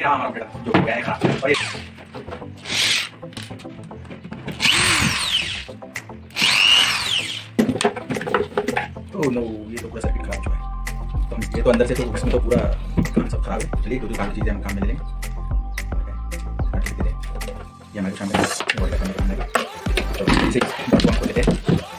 ये हमारा बेटा जो गया है खराब। और ये ओह नो, ये तो पूरा सर्किट खराब चुका है। तो ये तो अंदर से तो इसमें तो पूरा काम सब खराब है। चलिए जो काम चीज़ें हम काम में ले लेंगे। ये हमारे सामने तो इसे बात को खोलते हैं।